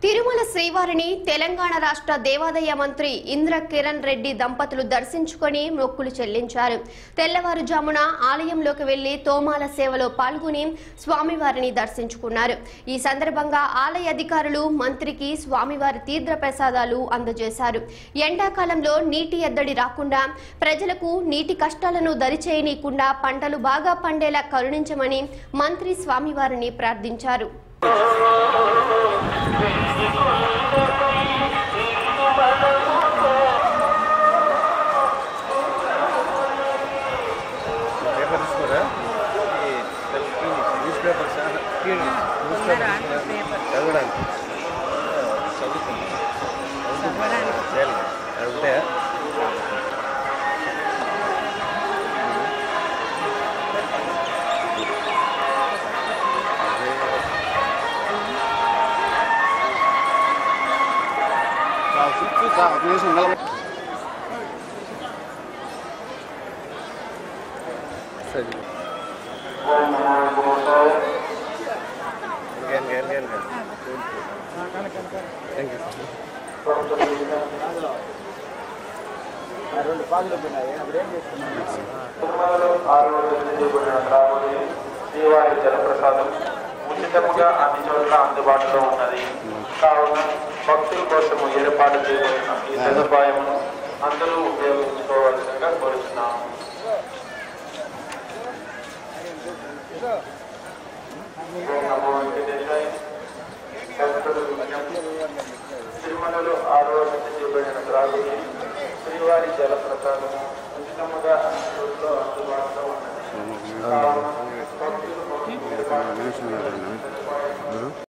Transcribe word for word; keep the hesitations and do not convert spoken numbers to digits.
తిరుమల శ్రీవారిని తెలంగాణ రాష్ట్ర దేవాదాయ మంత్రి ఇంద్రకిరణ్ రెడ్డి దంపతులు దర్శించుకొని మొక్కులు చెల్లించారు. తెల్లవారుజామున ఆలయంలోకి వెళ్లి తోమాల సేవలో పాల్గొని స్వామివారిని దర్శించుకున్నారు. ఈ సందర్భంగా ఆలయ అధికారులు మంత్రికి స్వామివారి తీర్థ ప్రసాదాలు అందజేశారు. ఎండాకాలంలో నీటి ఎద్దడి రాకుండా ప్రజలకు నీటి కష్టాలను దరిచేయనీయకుండా పంటలు బాగా పండేలా కరుణించమని మంత్రి స్వామివారిని ప్రార్థించారు. శ్రీవారి జలప్రసాదం ఉచితంగా అన్ని చోట్ల అందుబాటులో ఉన్నది కావున భక్తుల కోసము ఏర్పాటు చేయబడిన ఈ సదుపాయమును అందరూ ఉపయోగించుకోవాల్సిందిగా కోరుతున్నాము. తిరుమలలో ఆరోగ్యం చేయబడిన గ్రాములు శ్రీవారి జలప్రసాదము ఉచితముగా అన్ని చోట్ల అందుబాటులో ఉన్నది.